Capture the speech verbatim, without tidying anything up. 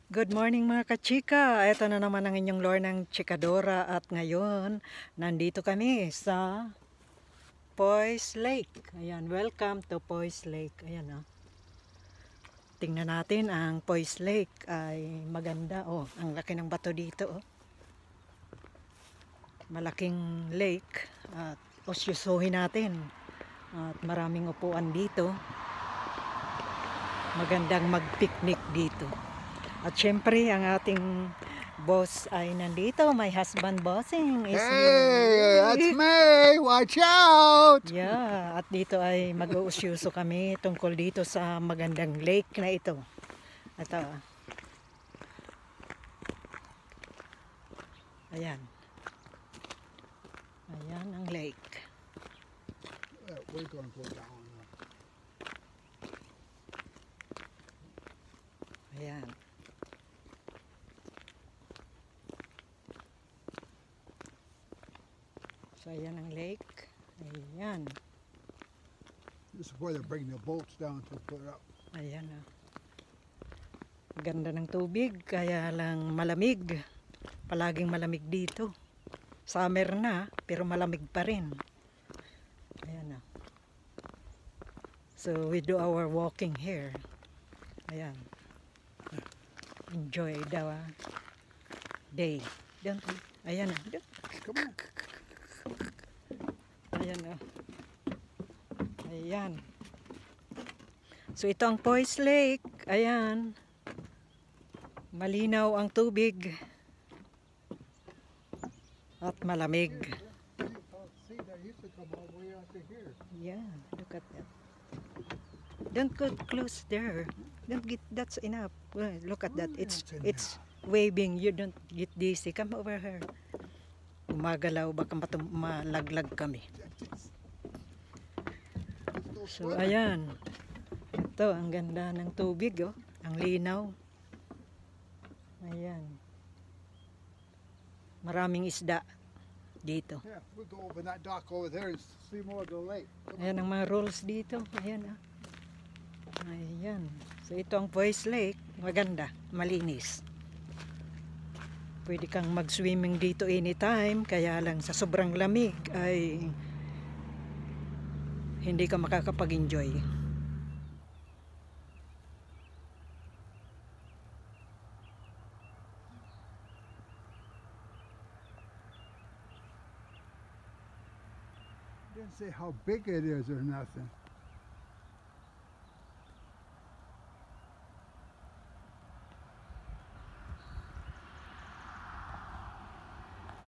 Good morning mga kachika. Ito na naman ang inyong lore ng Chikadora at ngayon nandito kami sa Foys Lake. Ayan, welcome to Foys Lake. Ayan oh. Tingnan natin ang Foys Lake ay maganda oh. Ang laki ng bato dito oh. Malaking lake at usyusuhin natin. At maraming upuan dito. Magandang mag-picnic dito. At syempre, ang ating boss ay nandito. My husband bossing is Hey, here. that's me! Watch out! Yeah, at dito ay mag-uusyuso kami tungkol dito sa magandang lake na ito. Ito. Ayan. Ayan ang lake. Uh, we're going to go down. Ayan. So, ayan ang lake. Ayan. This is where they bring the boats down to put up. Ayan o. Ganda ng tubig, kaya lang malamig. Palaging malamig dito. Summer na, pero malamig pa rin. Ayan o. So, we do our walking here. Ayan. Enjoy the day. Don't we? Ayan o. Come on. Ayan o. Ayan. So ito ang Foys Lake. Ayan. Malinaw ang tubig. At malamig. See, they used to come all the way out to here. Yeah, look at that. Don't go close there. Don't get, that's enough. Well, look at that. It's it's waving. You don't get dizzy. Come over here. Umagalaw, baka matum- malaglag kami. So ayan. Ito, ang ganda ng tubig oh. Ang linaw. Ayan. Maraming isda dito. Yeah, we'll go over that dock over there and see more of the lake. Ayan ang mga rolls dito. Ayan ah. Ayan. So ito ang Foys Lake. Maganda. Malinis. Pwede kang mag-swimming dito anytime. Kaya lang sa sobrang lamig ay hindi ka makakapag-enjoy. Didn't say how big it is or nothing.